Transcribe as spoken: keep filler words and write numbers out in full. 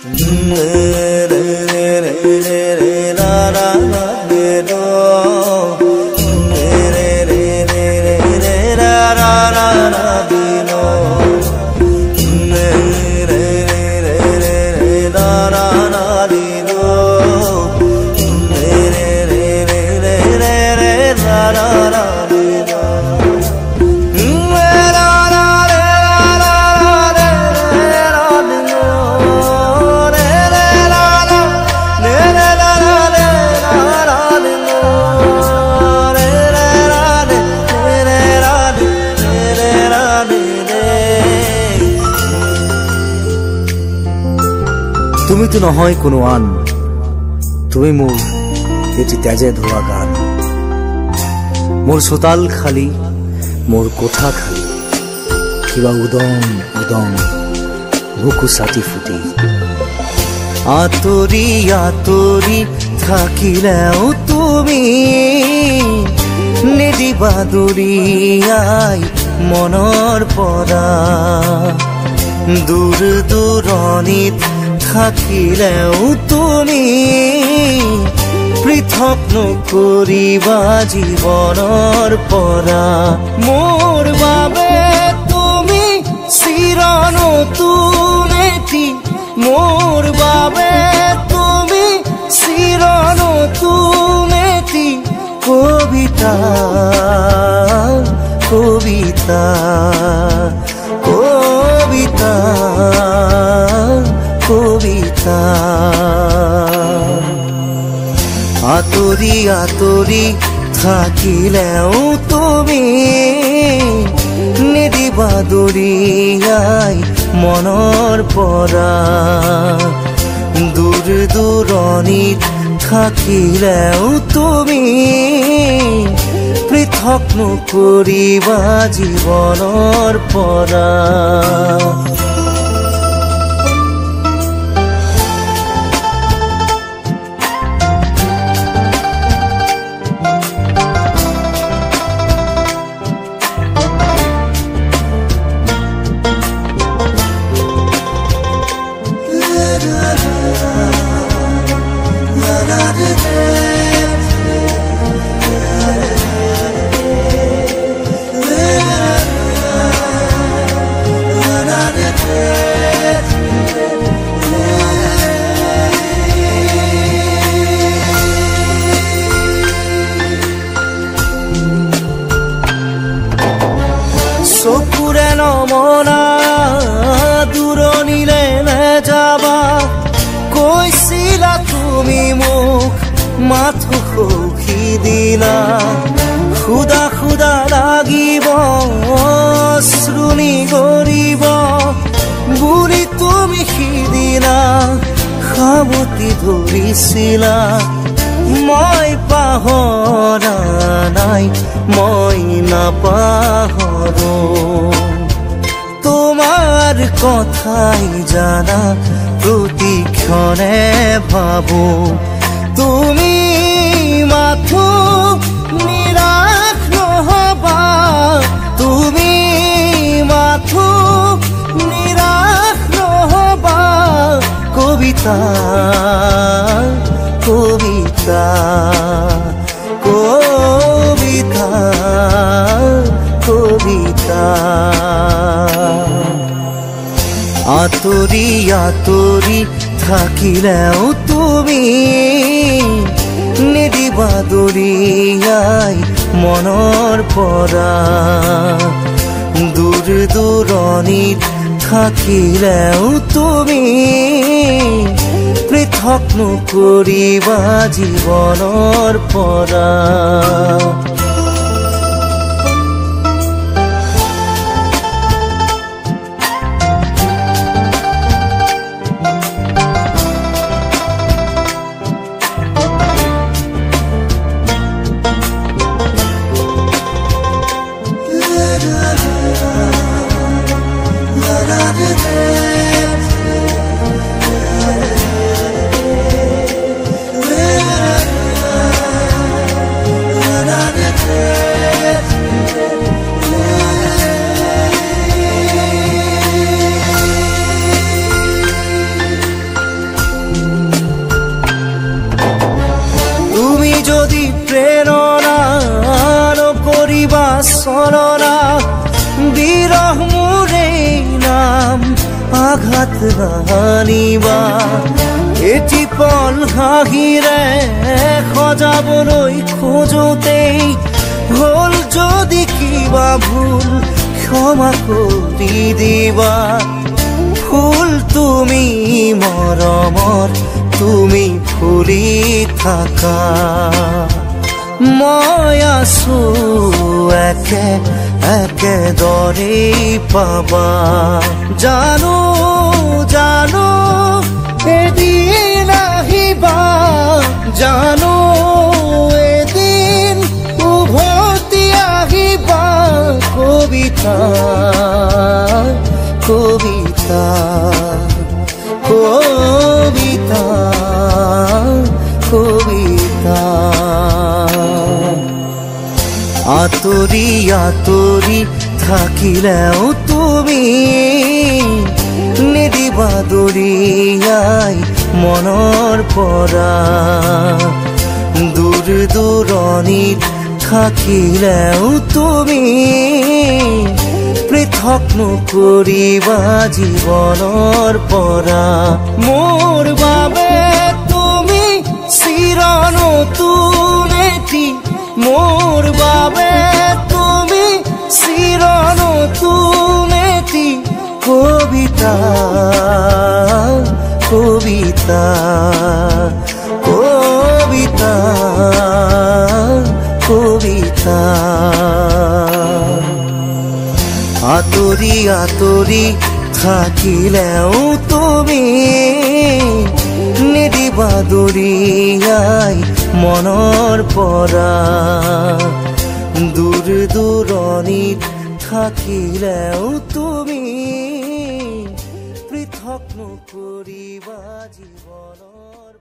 তুমি তো নহয় কোনো আন, তুমি মোৰ এটি তেজে ধোৱা গান। মোৰ চোতাল খালী, মোৰ কোঠা খালী, কিবা উদং উদং বুকু ছাতি ফুটি। আঁতৰি আঁতৰি থাকিলেও তুমি নিদিবা দূৰিয়াই মনৰ পৰা। দূৰ দূৰণিত থাকিলেও তুমি পৃথক নকৰিবা জীৱনৰ পৰা। মোৰ বাবে তুমি চিৰ নতুন এটি, মোৰ বাবে তুমি চিৰ নতুন এটি কবিতা কবিতা কবিতা কবিতা। আঁতৰি আঁতৰি থাকিলেও তুমি নিদিবা দূৰিয়াই মনৰ পৰা। দূৰ দূৰণিত থাকিলেও তুমি পৃথক নকৰিবা জীৱনৰ পৰা। চকুৰে নমনা দূৰণিলে নেযাবা, কৈছিলা তুমি মোক মাথো সখি দিলা। খুদা খুদা লাগিব শ্ৰুণি গৰিব বুলি তুমি সিদিনা সাৱটি ধৰিছিলা। মই পাহৰা নাই, মই নাপাহৰো তোমাৰ কথাই জানা প্ৰতিক্ষণে ভাবো। তুমি মাথো নিৰাশ নহবা, তুমি মাথো নিৰাশ নহবা। কবিতা কবিতা কবিতা কবিতা। আঁতৰি আঁতৰি থাকিলেও তুমি নিদিবা দূৰিয়াই মনৰ পৰা। দূৰ দূৰণিত থাকিলেও তুমি পৃথক নকৰিবা জীৱনৰ পৰা। চলনা বিৰহ মোৰে নাম আঘাত নানিবা এটি পল হাঁহিৰে সজাবলৈ খোজোতেই হল যদি কিবা ভুল ক্ষমা কৰি দিবা ফুল তুমি মৰমৰ তুমি ফুলি থাকা মই আছো একে একেদৰে পাবা জানো জানো এদিন আহিবা জানো এদিন উভতি আহিবা কবিতা কবিতা কবিতা কবিতা আতৰি আতৰি থাকিলেও তুমি নিদিবা দৰিয়াই মনৰ পৰা দূৰ দূৰণিত থাকিলেও তুমি পৃথক নকৰিবা জীৱনৰ পৰা মোৰ বাবে তুমি চিৰ নতুন এটি মোৰ বাবে তুমি চিৰ নতুন এটি কবিতা কবিতা কবিতা কবিতা আতৰি আতৰি থাকিলেও তুমি নিদিবা দৰিয়াই মনৰ পৰা দূৰ দূৰণিত থাকিলেও তুমি পৃথক নকৰিবা জীৱনৰ